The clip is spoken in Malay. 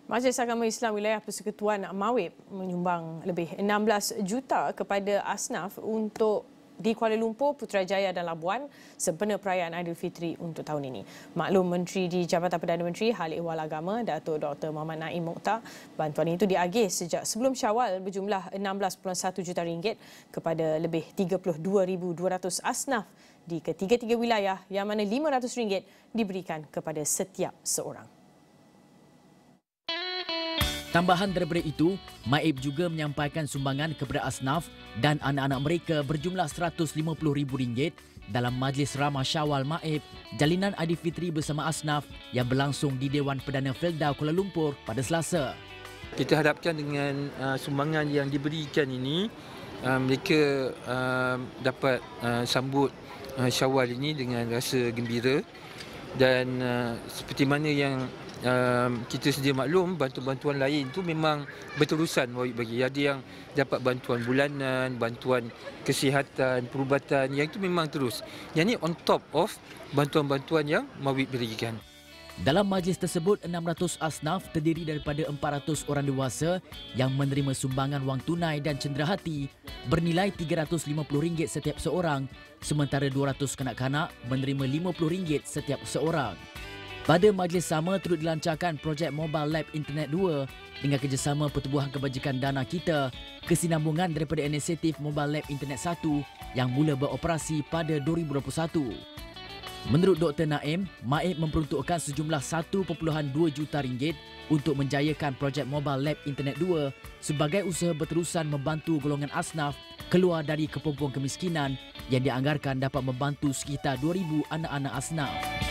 Majlis Agama Islam Wilayah Persekutuan Mawib menyumbang lebih 16 juta kepada asnaf untuk di Kuala Lumpur, Putrajaya dan Labuan sempena perayaan Aidilfitri untuk tahun ini. Maklum Menteri di Jabatan Perdana Menteri Hal Ehwal Agama, Datuk Dr. Muhammad Naim Mokhtar, bantuan itu diagih sejak sebelum Syawal berjumlah 16.1 juta ringgit kepada lebih 32,200 asnaf di ketiga-tiga wilayah yang mana RM500 diberikan kepada setiap seorang. Tambahan daripada itu, Maib juga menyampaikan sumbangan kepada asnaf dan anak-anak mereka berjumlah RM150,000 dalam Majlis Ramah Syawal Maib Jalinan Aidilfitri bersama asnaf yang berlangsung di Dewan Perdana Felda Kuala Lumpur pada Selasa. Kita harapkan dengan sumbangan yang diberikan ini, mereka dapat sambut Syawal ini dengan rasa gembira dan seperti mana yang kita sedia maklum, bantuan-bantuan lain tu memang berterusan bagi. Ada yang dapat bantuan bulanan, bantuan kesihatan, perubatan, yang itu memang terus. Yang ini on top of bantuan-bantuan yang Mawib berikan. Dalam majlis tersebut, 600 asnaf terdiri daripada 400 orang dewasa yang menerima sumbangan wang tunai dan cenderahati bernilai RM350 setiap seorang, sementara 200 kanak-kanak menerima RM50 setiap seorang. Pada majlis sama turut dilancarkan projek Mobile Lab Internet 2 dengan kerjasama Pertubuhan Kebajikan Dana Kita, kesinambungan daripada inisiatif Mobile Lab Internet 1 yang mula beroperasi pada 2021. Menurut Dr. Naim, Maib memperuntukkan sejumlah RM1.2 juta untuk menjayakan projek Mobile Lab Internet 2 sebagai usaha berterusan membantu golongan asnaf keluar dari kepompong kemiskinan yang dianggarkan dapat membantu sekitar 2,000 anak-anak asnaf.